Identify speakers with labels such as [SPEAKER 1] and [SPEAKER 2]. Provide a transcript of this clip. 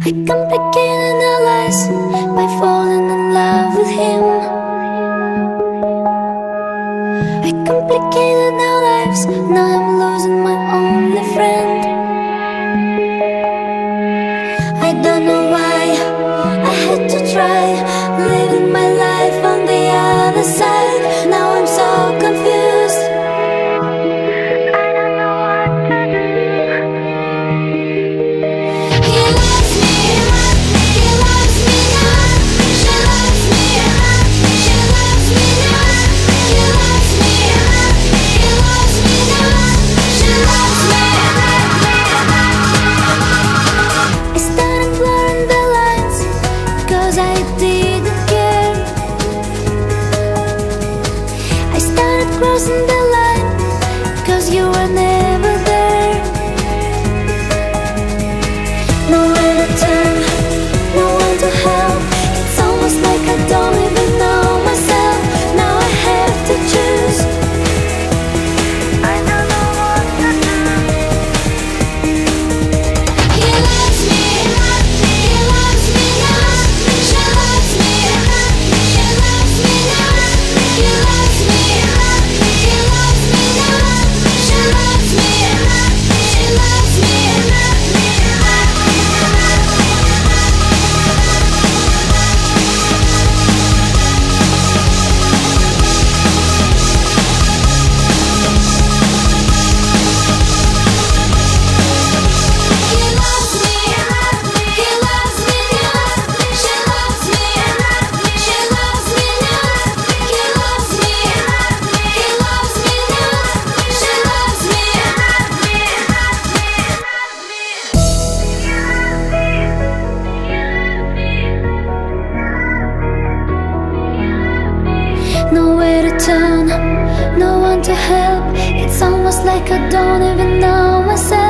[SPEAKER 1] I complicated our lives by falling in love with him. I complicated our lives, now I'm losing my only friend. I don't know why I had to try living my life on the other side. Now I'm so confused, I don't know what to do. He loves me, he loves me now. She loves me, she loves me now. He loves me, he loves me now. She loves me. I started blurring the lines, 'cause I didn't care. I started crossing the line, 'cause you were never there. Nowhere to turn, no one to help. It's almost like I don't even know myself. Now I have to choose, I don't know what to do. He loves me, he loves me now. She loves me, she loves me now. He loves me, he loves me now. She loves me, she loves me. He loves me, he loves me now. She loves me, she loves me now. He loves me, he loves me now. She loves me. Nowhere to turn, no one to help. It's almost like I don't even know myself.